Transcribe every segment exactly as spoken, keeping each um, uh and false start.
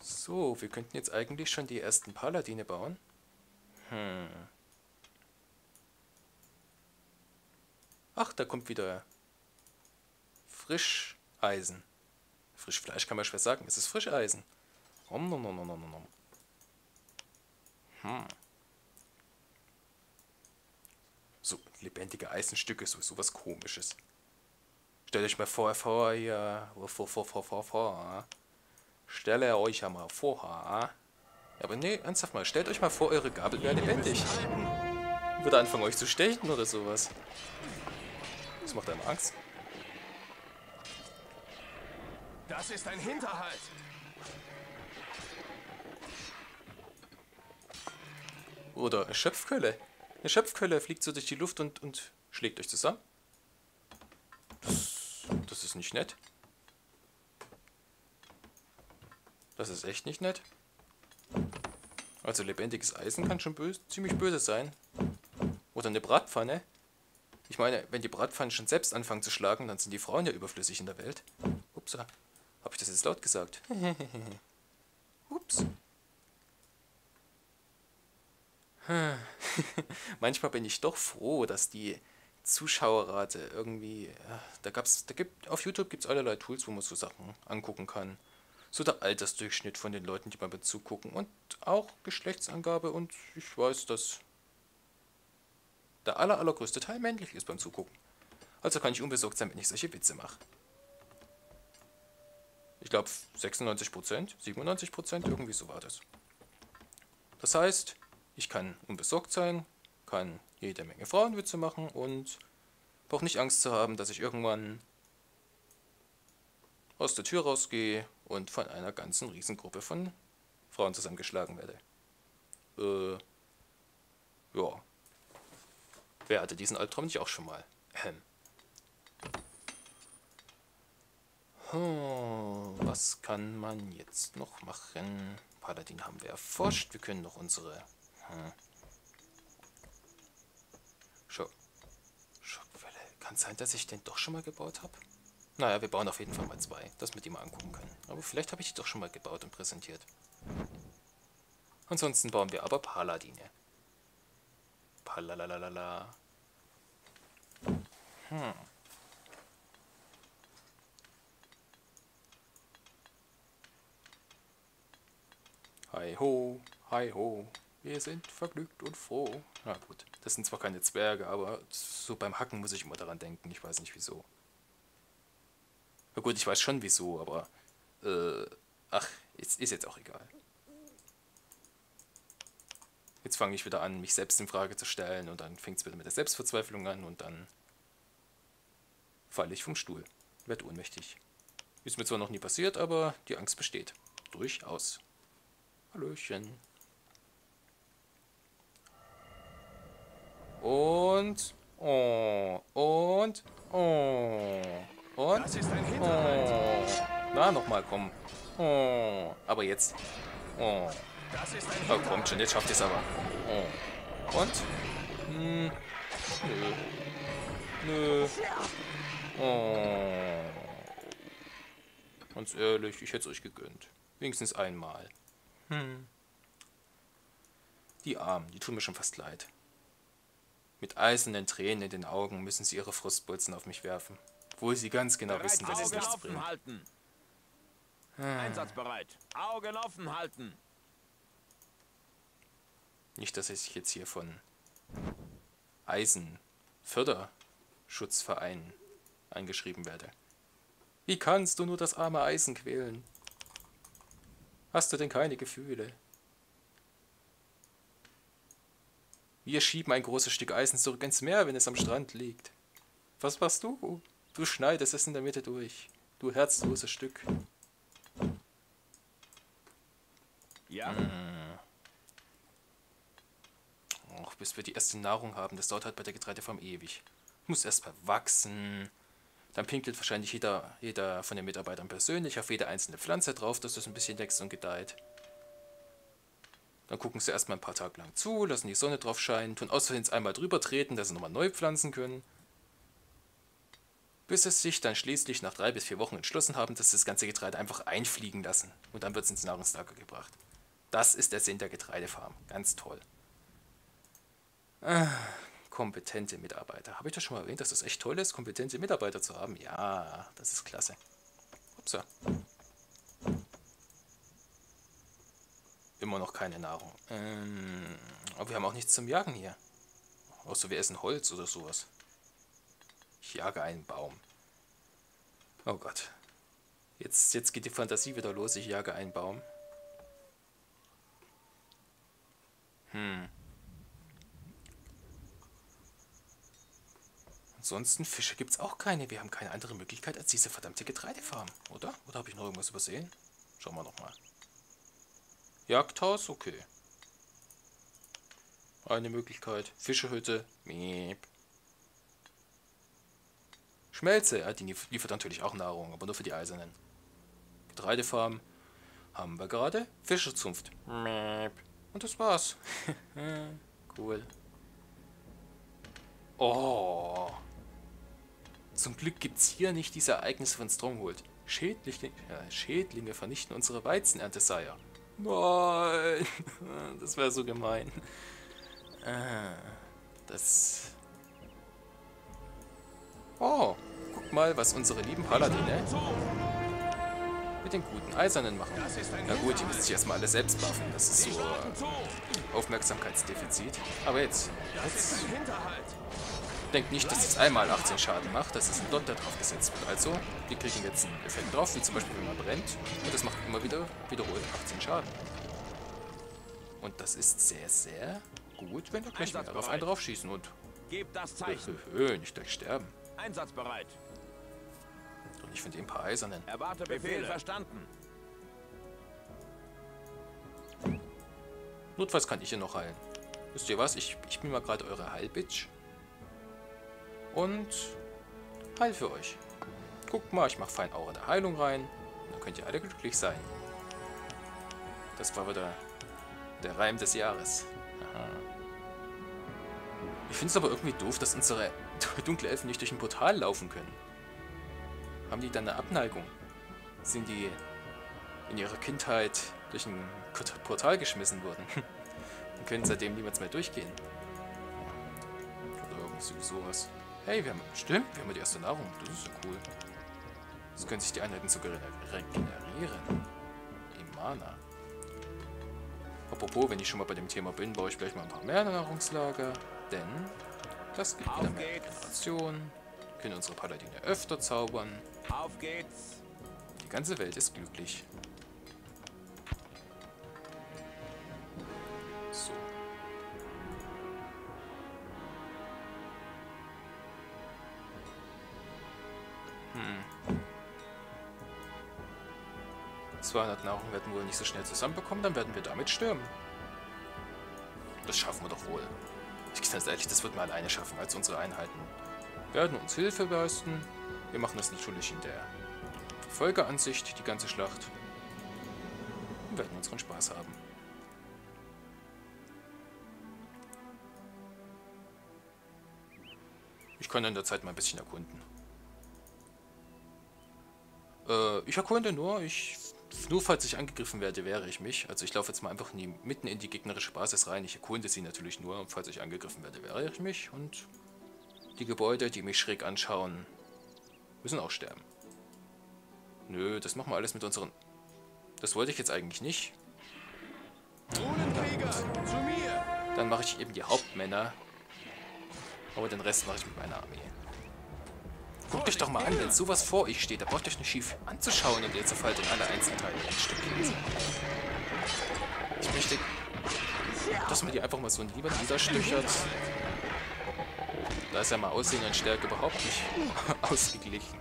So, wir könnten jetzt eigentlich schon die ersten Paladine bauen. Hm. Ach, da kommt wieder Frischeisen. Frischfleisch kann man schwer sagen. Es ist Frischeisen. Om, nom, nom, nom, nom, nom. Hm. So, lebendige Eisenstücke, so sowas Komisches. Stellt euch mal vor, vor, ja, vor, vor, vor, vor, vor. Stelle euch ja mal vor. Ja, aber nee, ernsthaft mal, stellt euch mal vor, eure Gabel wäre lebendig. Würde anfangen euch zu stechen oder sowas. Das macht einem Angst. Das ist ein Hinterhalt. Oder eine Schöpfkölle. Eine Schöpfkölle fliegt so durch die Luft und, und schlägt euch zusammen. Das, das ist nicht nett. Das ist echt nicht nett. Also lebendiges Eisen kann schon böse, ziemlich böse sein. Oder eine Bratpfanne. Ich meine, wenn die Bratpfannen schon selbst anfangen zu schlagen, dann sind die Frauen ja überflüssig in der Welt. Upsa. Habe ich das jetzt laut gesagt? Ups. Manchmal bin ich doch froh, dass die Zuschauerrate irgendwie... Da gab's, da gibt, auf YouTube gibt es allerlei Tools, wo man so Sachen angucken kann. So der Altersdurchschnitt von den Leuten, die beim zugucken. Und auch Geschlechtsangabe. Und ich weiß, dass der aller, allergrößte Teil männlich ist beim Zugucken. Also kann ich unbesorgt sein, wenn ich solche Witze mache. Ich glaube sechsundneunzig Prozent, siebenundneunzig Prozent, irgendwie so war das. Das heißt, ich kann unbesorgt sein, kann jede Menge Frauenwitze machen und brauche nicht Angst zu haben, dass ich irgendwann aus der Tür rausgehe und von einer ganzen Riesengruppe von Frauen zusammengeschlagen werde. Äh, ja. Wer hatte diesen Albtraum nicht auch schon mal? Ähm. Oh, was kann man jetzt noch machen? Paladin haben wir erforscht. Wir können noch unsere... Hm. Schock. Schockwelle. Kann sein, dass ich den doch schon mal gebaut habe? Naja, wir bauen auf jeden Fall mal zwei, dass wir die mal angucken können. Aber vielleicht habe ich die doch schon mal gebaut und präsentiert. Ansonsten bauen wir aber Paladine. Palalalala. Hm. Hi ho, hi ho, wir sind vergnügt und froh. Na gut, das sind zwar keine Zwerge, aber so beim Hacken muss ich immer daran denken, ich weiß nicht wieso. Na gut, ich weiß schon wieso, aber äh, ach, ist, ist jetzt auch egal. Jetzt fange ich wieder an, mich selbst in Frage zu stellen und dann fängt es wieder mit der Selbstverzweiflung an und dann falle ich vom Stuhl, werde ohnmächtig. Ist mir zwar noch nie passiert, aber die Angst besteht. Durchaus. Hallöchen. Und, oh, und, oh, und, Das ist ein Hinterhalt. oh. Na, nochmal, komm. Oh, aber jetzt. Oh, Das ist ein oh Hinterhalt. kommt schon, jetzt schafft ihr es aber. Oh. Und? Hm. Nö. Nö. Oh. Ganz ehrlich, ich hätte es euch gegönnt. Wenigstens einmal. Hm. Die Armen, die tun mir schon fast leid. Mit eisernen Tränen in den Augen müssen sie ihre Frustbolzen auf mich werfen. Obwohl sie ganz genau Bereit, wissen, dass es Augen nichts offen bringt. halten. Einsatzbereit. Augen offen halten. Nicht, dass ich jetzt hier von Eisenförderschutzverein angeschrieben werde. Wie kannst du nur das arme Eisen quälen? Hast du denn keine Gefühle? Wir schieben ein großes Stück Eisen zurück ins Meer, wenn es am Strand liegt. Was machst du? Du schneidest es in der Mitte durch. Du herzloses Stück. Ja. Och, bis wir die erste Nahrung haben, das dauert halt bei der Getreidefarm ewig. Muss erst mal wachsen. Dann pinkelt wahrscheinlich jeder, jeder von den Mitarbeitern persönlich auf jede einzelne Pflanze drauf, dass das ein bisschen wächst und gedeiht. Dann gucken sie erstmal ein paar Tage lang zu, lassen die Sonne drauf scheinen, tun außerdem einmal drüber treten, dass sie nochmal neu pflanzen können. Bis es sich dann schließlich nach drei bis vier Wochen entschlossen haben, dass sie das ganze Getreide einfach einfliegen lassen. Und dann wird es ins Nahrungslager gebracht. Das ist der Sinn der Getreidefarm. Ganz toll. Ah, kompetente Mitarbeiter. Habe ich das schon mal erwähnt, dass das echt toll ist, kompetente Mitarbeiter zu haben? Ja, das ist klasse. Upsa. Immer noch keine Nahrung. Ähm, aber wir haben auch nichts zum Jagen hier. Außer wir essen Holz oder sowas. Ich jage einen Baum. Oh Gott. Jetzt, jetzt geht die Fantasie wieder los. Ich jage einen Baum. Hm. Ansonsten Fische gibt es auch keine. Wir haben keine andere Möglichkeit als diese verdammte Getreidefarm, oder? Oder habe ich noch irgendwas übersehen? Schauen wir nochmal. Jagdhaus, okay. Eine Möglichkeit. Fischehütte. Miep. Schmelze, ja, die liefert natürlich auch Nahrung, aber nur für die Eisernen. Getreidefarm haben wir gerade. Fischerzunft. Miep. Und das war's. Cool. Oh. Zum Glück gibt's hier nicht diese Ereignisse von Stronghold. Schädlinge, ja, Schädlinge vernichten unsere Weizenernte, Sire. Nein. Das wäre so gemein. Das... Oh, guck mal, was unsere lieben Paladine mit den guten Eisernen machen. Na gut, die müssen sich erstmal alle selbst buffen. Das ist so äh, Aufmerksamkeitsdefizit. Aber jetzt, jetzt denkt nicht, dass es einmal achtzehn Schaden macht. Das ist ein Dot, der drauf gesetzt wird. Also, wir kriegen jetzt einen Effekt drauf, wie zum Beispiel, wenn man brennt. Und das macht immer wieder wiederholt achtzehn Schaden. Und das ist sehr, sehr gut, wenn wir gleich mal auf einen draufschießen und Gebt das Zeichen. Höh, nicht gleich sterben. Einsatzbereit. Und ich finde ein paar Eisernen. Erwarte Befehl verstanden. Notfalls kann ich hier noch heilen. Wisst ihr was? Ich, ich bin mal gerade eure Heilbitch. Und heil für euch. Guckt mal, ich mache fein Aura der Heilung rein. Und dann könnt ihr alle glücklich sein. Das war wieder der Reim des Jahres. Aha. Ich finde es aber irgendwie doof, dass unsere dunkle Elfen nicht durch ein Portal laufen können. Haben die dann eine Abneigung? Sind die in ihrer Kindheit durch ein Portal geschmissen worden? Und können seitdem niemals mehr durchgehen? Oder irgendwie sowas. Hey, wir haben... Stimmt, wir haben ja die erste Nahrung. Das ist ja cool. Jetzt können sich die Einheiten sogar regenerieren. Im Mana. Apropos, wenn ich schon mal bei dem Thema bin, baue ich gleich mal ein paar mehr Nahrungslager. Denn das gibt wieder mehr Regeneration. Können unsere Paladine öfter zaubern. Auf geht's. Die ganze Welt ist glücklich. So. Hm. zweihundert Nahrung werden wir wohl nicht so schnell zusammenbekommen, dann werden wir damit stürmen. Das schaffen wir doch wohl. Ich bin ganz ehrlich, das wird man alleine schaffen, als unsere Einheiten werden uns Hilfe leisten. Wir machen das natürlich in der Folgeansicht, die ganze Schlacht. Und werden unseren Spaß haben. Ich kann in der Zeit mal ein bisschen erkunden. Äh, ich erkunde nur, ich... Nur falls ich angegriffen werde, wehre ich mich. Also ich laufe jetzt mal einfach nie, mitten in die gegnerische Basis rein. Ich erkunde sie natürlich nur. Und falls ich angegriffen werde, wehre ich mich. Und die Gebäude, die mich schräg anschauen, müssen auch sterben. Nö, das machen wir alles mit unseren... Das wollte ich jetzt eigentlich nicht. Dann mache ich eben die Hauptmänner. Aber den Rest mache ich mit meiner Armee. Guckt euch doch mal an, wenn sowas vor euch steht, da braucht ihr euch nicht schief anzuschauen und ihr zerfallt in alle Einzelteile ein Stück lesen. Ich möchte, dass man die einfach mal so lieber niederstöchert. Da ist ja mal Aussehen und Stärke überhaupt nicht ausgeglichen.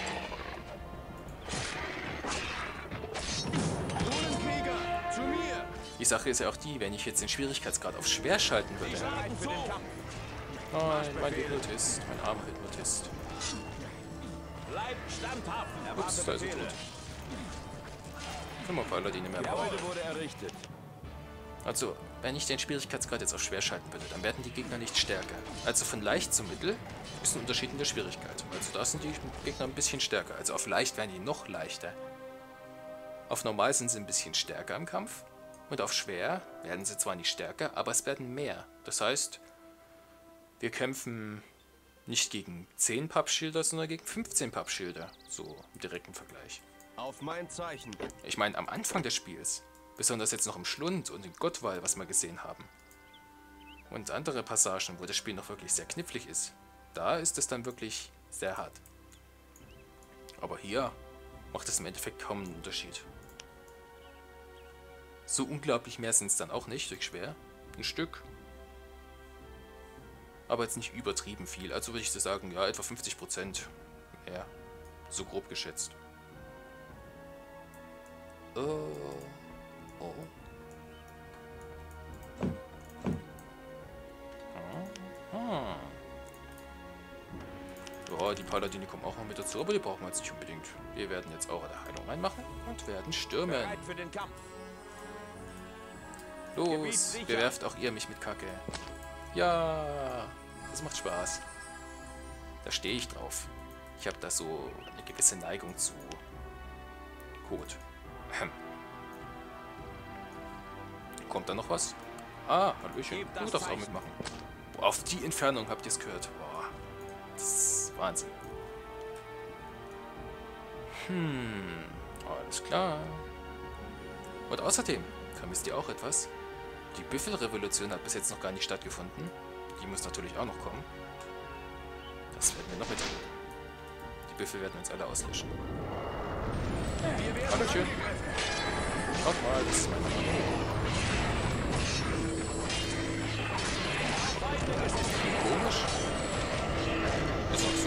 Die Sache ist ja auch die, wenn ich jetzt den Schwierigkeitsgrad auf schwer schalten würde. Nein, mein Hypnotist, mein armer Hypnotist. Bleibt standhaft. Ups, da ist er tot. Können wir Paladine mehr brauchen. Wurde errichtet. Also, wenn ich den Schwierigkeitsgrad jetzt auf schwer schalten würde, dann werden die Gegner nicht stärker. Also von leicht zu mittel ist ein Unterschied in der Schwierigkeit. Also da sind die Gegner ein bisschen stärker. Also auf leicht werden die noch leichter. Auf normal sind sie ein bisschen stärker im Kampf. Und auf schwer werden sie zwar nicht stärker, aber es werden mehr. Das heißt, wir kämpfen nicht gegen zehn Pappschilder, sondern gegen fünfzehn Pappschilder. So im direkten Vergleich. Auf mein Zeichen. Ich meine, am Anfang des Spiels. Besonders jetzt noch im Schlund und in Gottwall, was wir gesehen haben. Und andere Passagen, wo das Spiel noch wirklich sehr knifflig ist. Da ist es dann wirklich sehr hart. Aber hier macht es im Endeffekt kaum einen Unterschied. So unglaublich mehr sind es dann auch nicht, durch schwer. Ein Stück. Aber jetzt nicht übertrieben viel. Also würde ich so sagen, ja, etwa fünfzig Prozent. Ja, so grob geschätzt. Oh. Oh. Ah. Ja, die Paladine kommen auch noch mit dazu, aber die brauchen wir jetzt nicht unbedingt. Wir werden jetzt auch eine Heilung reinmachen und werden stürmen. Bereit für den Kampf. Los, bewerft auch ihr mich mit Kacke. Ja, das macht Spaß. Da stehe ich drauf. Ich habe da so eine gewisse Neigung zu Code. Kommt da noch was? Ah, Hallöchen. Du darfst auch mitmachen. Boah, auf die Entfernung habt ihr es gehört. Boah, das ist Wahnsinn. Hm, alles klar. Und außerdem, vermisst ihr auch etwas? Die Büffelrevolution hat bis jetzt noch gar nicht stattgefunden. Die muss natürlich auch noch kommen. Das werden wir noch mitkriegen. Die Büffel werden uns alle auslöschen. Hallöchen. Schaut mal, das ist mein Mann. Komisch. Ist auch so.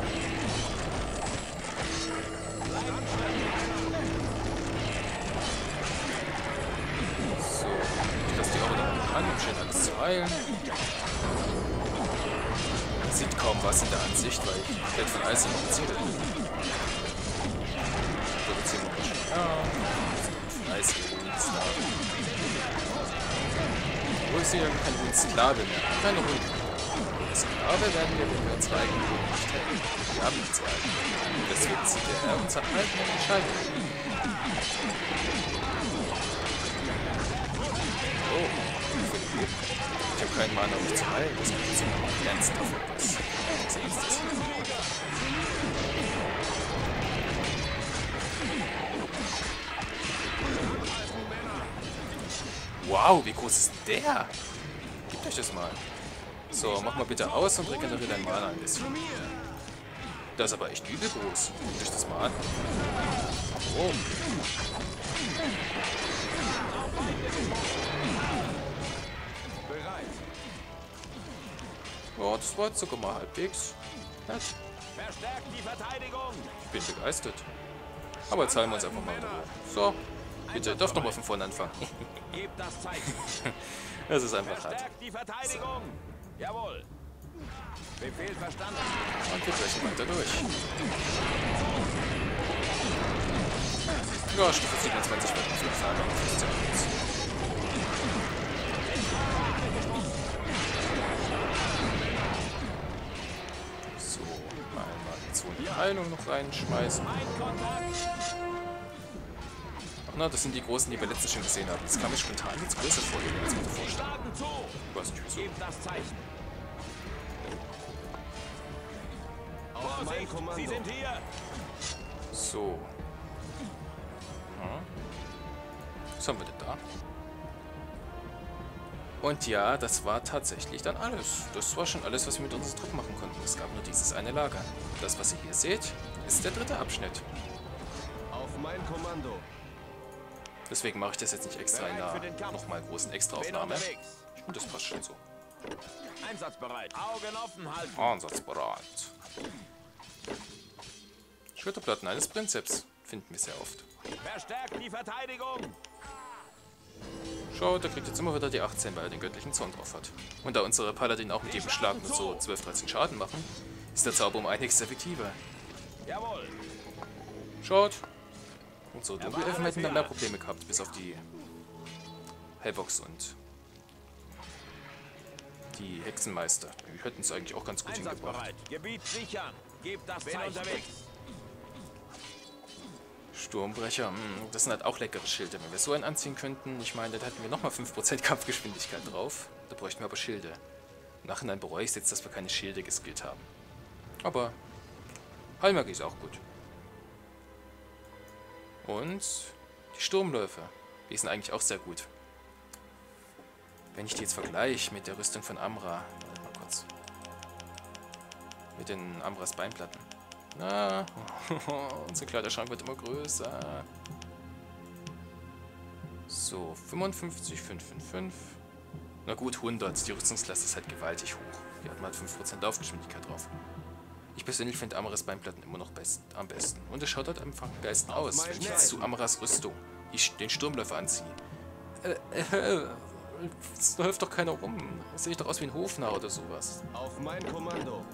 So, ich lasse die auch wieder an, um schön alles zu heilen. Man sieht kaum was in der Ansicht, weil ich werde von Eis produziert. Produzieren wir schon. Ja, von Eis geholt. Wo ist hier kein Hundsklave mehr? Keine Hunde. Sklave werden wir, wenn wir uns eigenen Hund nicht hätten. Wir haben ihn zu halten. Und deswegen zieht der Herr uns an eigenen Entscheidungen. Oh, ich habe keinen Mann, um mich zu heilen. Das gibt jetzt mal ernsthaft etwas. Was Ernstes. Wow, wie groß ist der? Gebt euch das mal. So, mach mal bitte aus und regeneriere dein Mana ein bisschen. Das ist aber echt übel groß. Guckt euch das mal an. Oh. Oh, das war jetzt sogar mal halbwegs nett. Verstärkt die Verteidigung. Ich bin begeistert. Aber jetzt heilen wir uns einfach mal in Ruhe. So, bitte, darf nochmal von vorne anfangen. Gebt das Zeichen. Das ist einfach hart. Verstärkt die Verteidigung. Jawohl. Befehl verstanden. Und wir brechen weiter durch. Ja, Stufe siebenundzwanzig wird auf jeden Fall noch sehr gut. So, einmal so eine Heilung noch reinschmeißen. Na, das sind die großen, die wir letztens schon gesehen haben. Das kam mir spontan jetzt größer vor, als wir davor standen. Ich weiß nicht wieso. Gebt das Zeichen. Vorsicht, Sie sind hier. So. Hm. Was haben wir denn da? Und ja, das war tatsächlich dann alles. Das war schon alles, was wir mit unseren Truppen machen konnten. Es gab nur dieses eine Lager. Das, was ihr hier seht, ist der dritte Abschnitt. Auf mein Kommando. Deswegen mache ich das jetzt nicht extra in einer nochmal großen Extraaufnahme. Und das passt schon so. Einsatzbereit. Augen offen halten. Einsatzbereit. Schulterplatten eines Prinzeps finden wir sehr oft. Verstärkt die Verteidigung. Schaut, der kriegt jetzt immer wieder die achtzehn, weil er den göttlichen Zorn drauf hat. Und da unsere Paladin auch mit jedem Schlag nur so zwölf, dreizehn Schaden machen, ist der Zauber um einiges effektiver. Jawohl. Schaut. Und so, Dunkelelfen hätten dann mehr Probleme gehabt, bis auf die Hellbox und die Hexenmeister. Die hätten es eigentlich auch ganz gut hingebracht. Einsatzbereit. Gebiet sichern. Gebt das Zeichen. Unterwegs. Sturmbrecher, mh, das sind halt auch leckere Schilde. Wenn wir so einen anziehen könnten, ich meine, da hätten wir nochmal fünf Prozent Kampfgeschwindigkeit drauf. Da bräuchten wir aber Schilde. Im Nachhinein bereue ich es jetzt, dass wir keine Schilde geskillt haben. Aber Heilmagie ist auch gut. Und die Sturmläufe, die sind eigentlich auch sehr gut. Wenn ich die jetzt vergleiche mit der Rüstung von Amra, warte mal kurz. Mit den Amras Beinplatten. Na, unser Kleiderschrank wird immer größer. So, fünfundfünfzig, fünf fünf fünf. Na gut, hundert. Die Rüstungsklasse ist halt gewaltig hoch. Die hat mal fünf Prozent Laufgeschwindigkeit drauf. Ich persönlich finde Amras Beinplatten immer noch best, am besten. Und es schaut halt einfach am besten aus, wenn ich jetzt zu Amras Rüstung die, den Sturmläufer anziehe. Äh, äh, es läuft doch keiner rum. Das sehe ich doch aus wie ein Hofnarr oder sowas. Auf mein Kommando.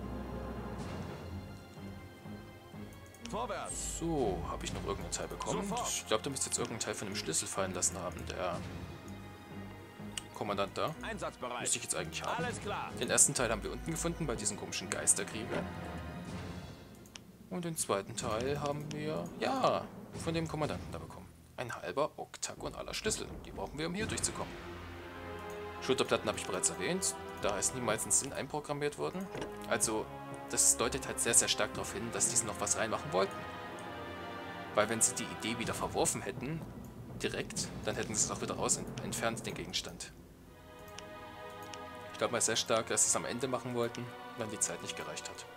Vorwärts. So, habe ich noch irgendeinen Teil bekommen? Sofort. Ich glaube, da müsste jetzt irgendein Teil von dem Schlüssel fallen lassen haben. Der Kommandant da. Einsatzbereit. Müsste ich jetzt eigentlich haben. Alles klar. Den ersten Teil haben wir unten gefunden, bei diesen komischen Geisterkriegern. Und den zweiten Teil haben wir, ja, von dem Kommandanten da bekommen. Ein halber oktagonaler Schlüssel. Die brauchen wir, um hier durchzukommen. Schulterplatten habe ich bereits erwähnt. Da ist niemals ein Sinn einprogrammiert worden. Also, das deutet halt sehr, sehr stark darauf hin, dass diese noch was reinmachen wollten. Weil wenn sie die Idee wieder verworfen hätten, direkt, dann hätten sie es auch wieder raus entfernt, den Gegenstand. Ich glaube mal sehr stark, dass sie es am Ende machen wollten, wenn die Zeit nicht gereicht hat.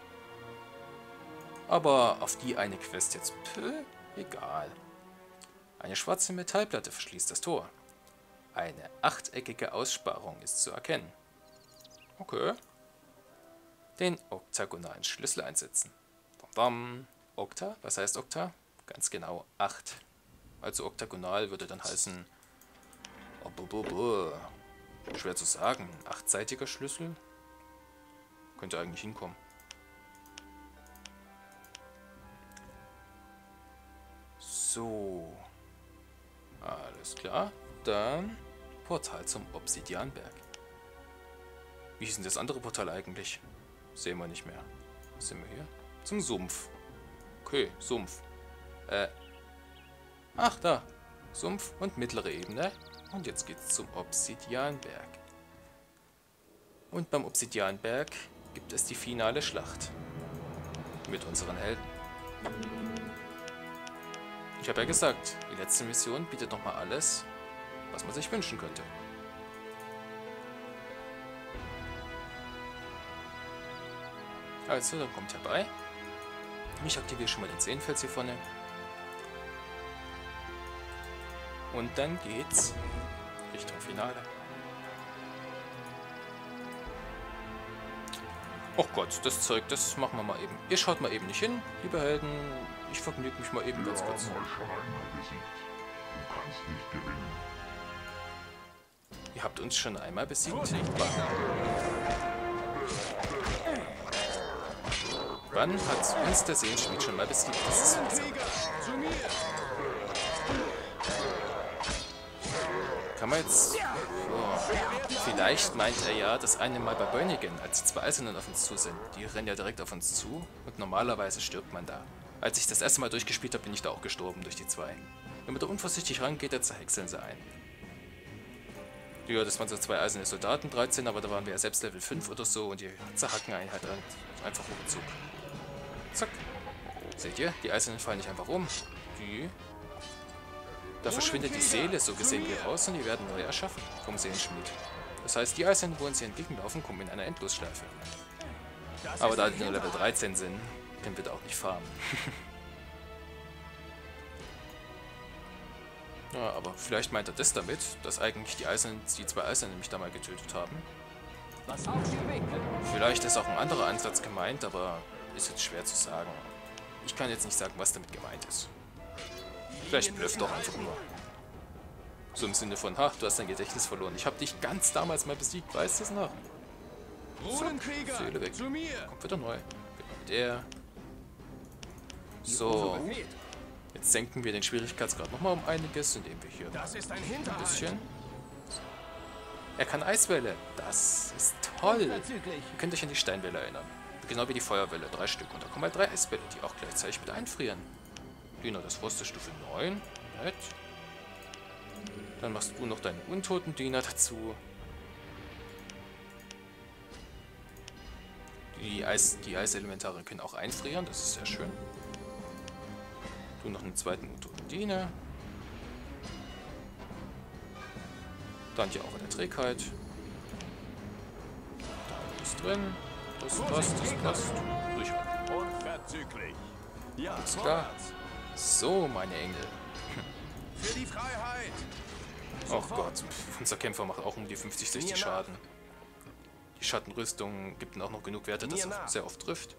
Aber auf die eine Quest jetzt, pö, egal. Eine schwarze Metallplatte verschließt das Tor. Eine achteckige Aussparung ist zu erkennen. Okay. Den oktagonalen Schlüssel einsetzen. Bam, Okta, was heißt Okta? Ganz genau acht. Also oktagonal würde dann heißen... Oh, bu, bu, bu. Schwer zu sagen. Achtseitiger Schlüssel? Könnte eigentlich hinkommen. So. Alles klar. Dann Portal zum Obsidianberg. Wie hieß denn das andere Portal eigentlich? Sehen wir nicht mehr. Was sind wir hier? Zum Sumpf. Okay, Sumpf. Äh. Ach, da. Sumpf und mittlere Ebene. Und jetzt geht's zum Obsidianberg. Und beim Obsidianberg gibt es die finale Schlacht. Mit unseren Helden. Ich habe ja gesagt, die letzte Mission bietet nochmal alles, was man sich wünschen könnte. Also, dann kommt herbei. Ich aktiviere schon mal den Sehenfels hier vorne. Und dann geht's Richtung Finale. Oh Gott, das Zeug, das machen wir mal eben. Ihr schaut mal eben nicht hin, liebe Helden. Ich vergnüge mich mal eben ganz kurz. Ihr habt uns schon einmal besiegt. Wann hat uns der Seenschmied schon mal besiegt? Das ist seltsam. Kann man jetzt... Oh, vielleicht meint er ja, das eine Mal bei Bönigen, als die zwei Eisernen auf uns zu sind. Die rennen ja direkt auf uns zu und normalerweise stirbt man da. Als ich das erste Mal durchgespielt habe, bin ich da auch gestorben durch die zwei. Wenn man da unvorsichtig rangeht, dann zerhäckseln sie ein. Ja, das waren so zwei eiserne Soldaten, dreizehn, aber da waren wir ja selbst Level fünf oder so und die zerhacken einen halt einfach ruckzuck. Zack. Seht ihr? Die Eisernen fallen nicht einfach um. Die... Da verschwindet die Seele so gesehen wieder raus und die werden neu erschaffen vom Seenschmied. Das heißt, die Eisernen, wo uns hier entgegenlaufen, kommen in einer Endlosschleife. Aber da die nur Level dreizehn sind, können wir da auch nicht farmen. Ja, aber vielleicht meint er das damit, dass eigentlich die Eisernen, die zwei Eisernen mich da mal getötet haben. Vielleicht ist auch ein anderer Ansatz gemeint, aber ist jetzt schwer zu sagen. Ich kann jetzt nicht sagen, was damit gemeint ist. Vielleicht blufft doch einfach nur. So im Sinne von, ha, du hast dein Gedächtnis verloren. Ich habe dich ganz damals mal besiegt, weißt du es noch? Runenkrieger, Seele weg. zu mir. Kommt wieder neu. Genau der. So. Jetzt senken wir den Schwierigkeitsgrad nochmal um einiges, indem wir hier Das ist ein ein Hinterhalt. bisschen Er kann Eiswelle. Das ist toll. Ihr könnt euch an die Steinwelle erinnern. Genau wie die Feuerwelle. Drei Stück. Und da kommen halt drei Eisbälle, die auch gleichzeitig mit einfrieren. Diener des Frostes Stufe neun. Nett. Dann machst du noch deinen untoten Diener dazu. Die, Eis, die Eiselementare können auch einfrieren. Das ist sehr schön. Du noch einen zweiten untoten Diener. Dann die Aura der Trägheit. Da ist drin. Das passt, das passt. Durchhalten. Unverzüglich. Ja, Alles klar. So, meine Engel. Für die Freiheit. Oh Gott, pf, unser Kämpfer macht auch um die fünfzig, sechzig Schaden. Die Schattenrüstung gibt ihm auch noch genug Werte, dass er sehr oft trifft.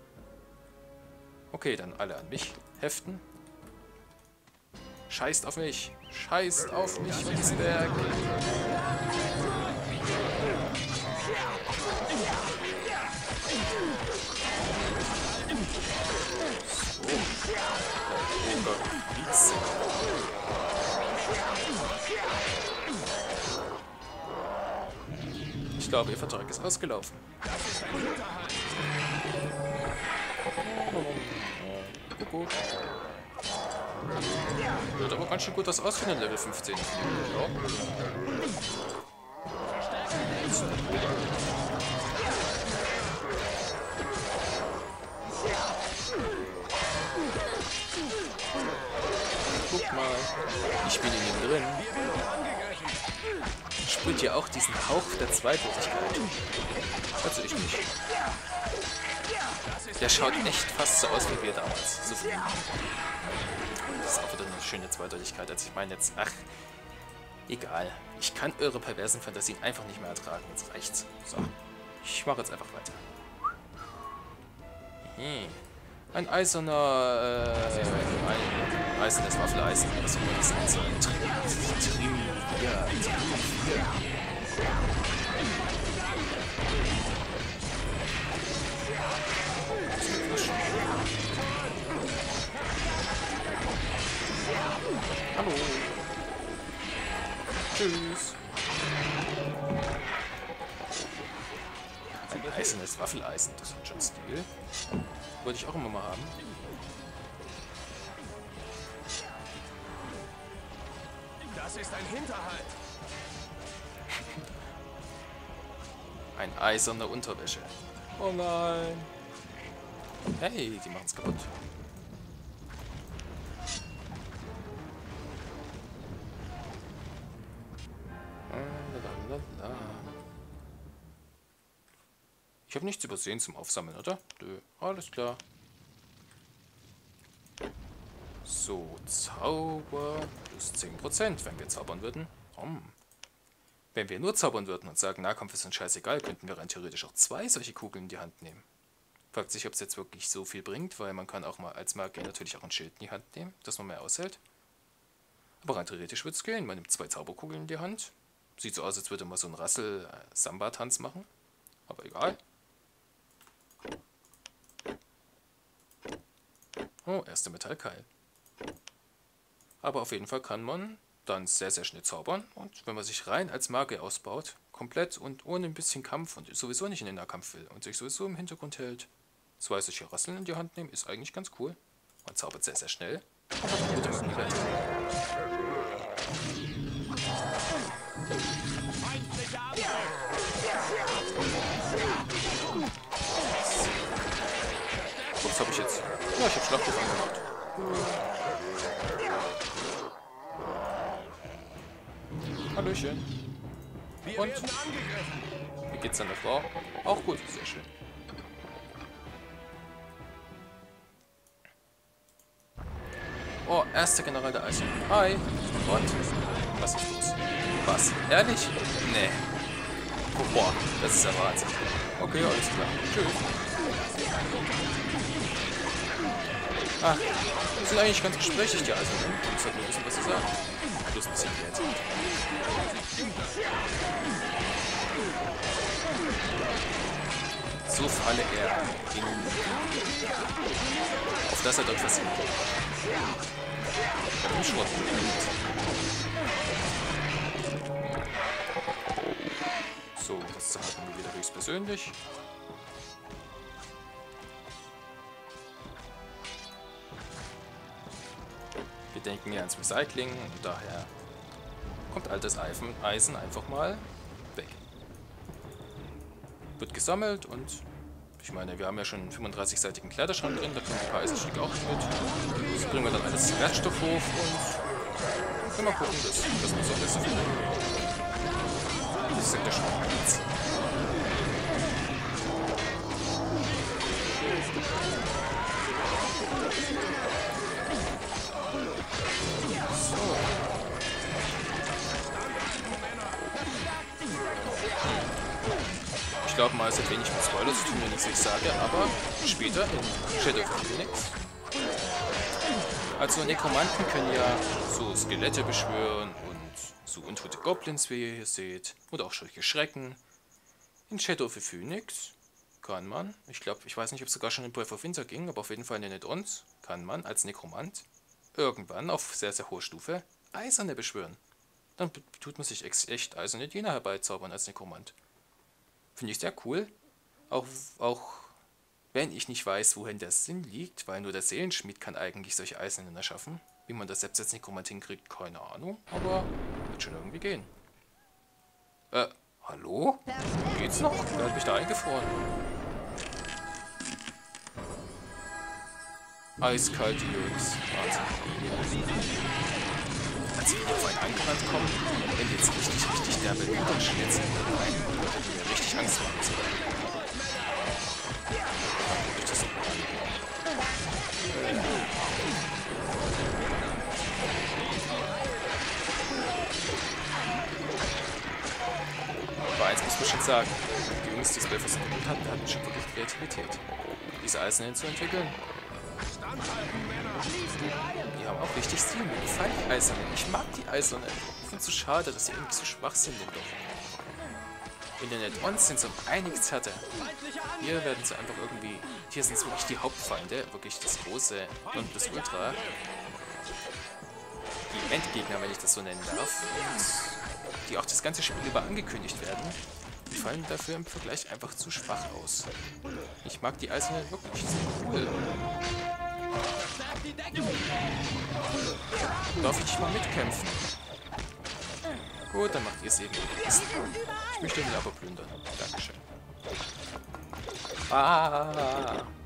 Okay, dann alle an mich heften. Scheißt auf mich. Scheißt auf mich, Witzberg. So. Ich glaube, ihr Vertrag ist ausgelaufen. Kuckuck. Sieht aber ganz schön gut das aus für einen Level fünfzehn. Ja. Guck mal, ich bin in ihm drin. Spürt ihr auch diesen Hauch der Zweideutigkeit? Also ich nicht. Der schaut echt fast so aus wie wir damals. So viel. Das ist auch wieder eine schöne Zweideutigkeit. Also ich meine jetzt, ach, egal. Ich kann eure perversen Fantasien einfach nicht mehr ertragen. Jetzt reicht's. So, ich mache jetzt einfach weiter. Hm. Ein eiserner, äh, ein eisernes Waffeleisen, was auch immer das sein soll. Trim, ja, ja. Hallo. Tschüss. Ein eisernes Waffeleisen, das hat schon Stil. Wollte ich auch immer mal haben. Das ist ein Hinterhalt. Ein eiserne Unterwäsche. Oh nein. Hey, die machen's kaputt. Ich habe nichts übersehen zum Aufsammeln, oder? Nö, alles klar. So, Zauber plus zehn Prozent, wenn wir zaubern würden. Hm. Wenn wir nur zaubern würden und sagen, Nahkampf ist uns scheißegal, könnten wir rein theoretisch auch zwei solche Kugeln in die Hand nehmen. Fragt sich, ob es jetzt wirklich so viel bringt, weil man kann auch mal als Magier natürlich auch ein Schild in die Hand nehmen, das man mehr aushält. Aber rein theoretisch wird es gehen. Man nimmt zwei Zauberkugeln in die Hand. Sieht so aus, als würde man so einen Rassel-Samba-Tanz machen. Aber egal. Oh, erster Metallkeil. Aber auf jeden Fall kann man dann sehr, sehr schnell zaubern. Und wenn man sich rein als Magier ausbaut, komplett und ohne ein bisschen Kampf und sowieso nicht in den Nahkampf will und sich sowieso im Hintergrund hält, zwei solche Rasseln in die Hand nehmen, ist eigentlich ganz cool. Man zaubert sehr, sehr schnell. Aber dann gute Magie weiter. Was habe ich jetzt? Ja, ich habe Schlachtruf angemacht. Hallöchen. Und? Wie geht's an der Frau? Auch gut, sehr schön. Oh, erster General der Eisen. Hi. Und? Was ist los? Was? Ehrlich? Nee. Oh, boah, das ist ja Wahnsinn. Okay, alles klar. Tschüss. Ach, die sind eigentlich ganz gesprächig, die Eisen. Ich sollte nur wissen, was sie sagen. Bloß ein bisschen jetzt. So falle er in... Auf das er dort versinkt. Im Schrott. höchstpersönlich. Wir denken ja ans Recycling und daher kommt altes Eisen einfach mal weg. Wird gesammelt und ich meine, wir haben ja schon einen fünfunddreißig-seitigen Kleiderschrank drin, da kommen ein paar Eisenstücke auch mit. Das bringen wir dann alles zum Wertstoffhof und können mal gucken, dass, dass wir so besser finden. Das ist ja der Schmuckplatz. So. Ich glaube mal, es hat wenig mit Spoiler zu tun, wenn ich es nicht sage, aber später in Shadow of the Phoenix. Also Nekromanten können ja so Skelette beschwören und so untote Goblins, wie ihr hier seht, oder auch solche Schrecken. In Shadow of the Phoenix kann man, ich glaube, ich weiß nicht, ob es sogar schon in Breath of Winter ging, aber auf jeden Fall in den Add-ons kann man als Nekromant irgendwann auf sehr, sehr hoher Stufe Eiserne beschwören. Dann tut man sich echt eiserne Diener herbeizaubern als Nekromant. Finde ich sehr cool. Auch, auch wenn ich nicht weiß, wohin der Sinn liegt, weil nur der Seelenschmied kann eigentlich solche Eisernen erschaffen. Wie man das selbst als Nekromant hinkriegt, keine Ahnung. Aber wird schon irgendwie gehen. Äh, hallo? Geht's noch? Wer hat mich da eingefroren? Eiskalt, Jungs. Wahnsinn. Als wir auf einen Angewandt kommen, wenn die jetzt richtig, richtig derbe niederschnitzen, dann mir richtig Angst machen soll. Dann guck ich das so an. Aber eins muss man schon sagen, die Jungs, die es bei Versuch gemacht hatten, hatten schon wirklich Kreativität, diese Eisernen zu entwickeln. Die haben auch richtig Stil. Mir gefallen die Eisernen. Ich mag die Eisernen. Ich finde es so schade, dass sie irgendwie so schwach sind. In den Add-ons sind sie um einiges härter. Hier werden sie einfach irgendwie... Hier sind es wirklich die Hauptfeinde. Wirklich das große Nonplusultra. Die Endgegner, wenn ich das so nennen darf. Und die auch das ganze Spiel über angekündigt werden. Die fallen dafür im Vergleich einfach zu schwach aus. Ich mag die Eisernen wirklich sehr cool. Darf ich mal mitkämpfen? Gut, dann macht ihr es eben. Ich möchte ihn aber plündern. Dankeschön. Ah!